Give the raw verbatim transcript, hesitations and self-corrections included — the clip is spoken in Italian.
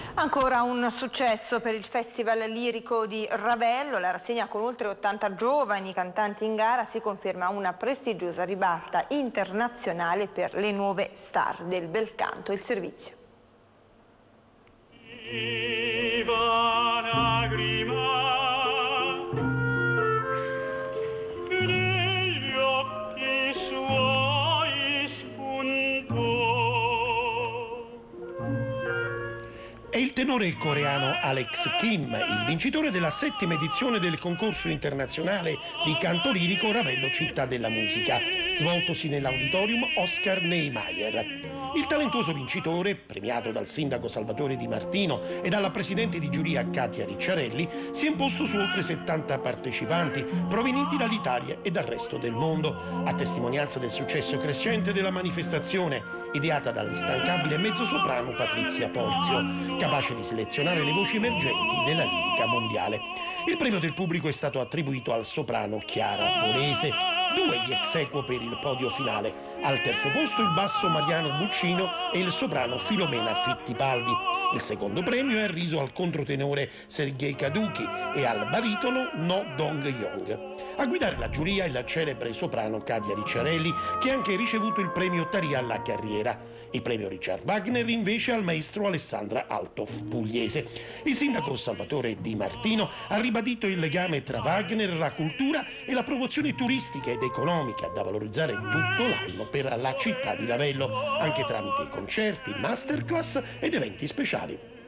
Ancora un successo per il Festival Lirico di Ravello. La rassegna con oltre ottanta giovani cantanti in gara si conferma una prestigiosa ribalta internazionale per le nuove star del bel canto. Il servizio. È il tenore coreano Alex Kim, il vincitore della settima edizione del concorso internazionale di canto lirico Ravello Città della Musica, svoltosi nell'auditorium Oscar Niemeyer. Il talentuoso vincitore, premiato dal sindaco Salvatore Di Martino e dalla presidente di giuria Katia Ricciarelli, si è imposto su oltre settanta partecipanti provenienti dall'Italia e dal resto del mondo, a testimonianza del successo crescente della manifestazione, ideata dall'instancabile mezzosoprano Patrizia Porzio, capace di selezionare le voci emergenti della lirica mondiale. Il premio del pubblico è stato attribuito al soprano Chiara Polese, due gli ex equo per il podio finale, al terzo posto il basso Mariano Buccino e il soprano Filomena Fittipaldi. Il secondo premio è arriso al controtenore Sergei Kaduki e al baritono No Dong-yong. A guidare la giuria è la celebre soprano Katia Ricciarelli, che ha anche ricevuto il premio Taria alla carriera. Il premio Richard Wagner invece al maestro Alessandra Althoff pugliese. Il sindaco Salvatore Di Martino ha ribadito il legame tra Wagner, la cultura e la promozione turistica ed economica da valorizzare tutto l'anno per la città di Ravello, anche tramite concerti, masterclass ed eventi speciali.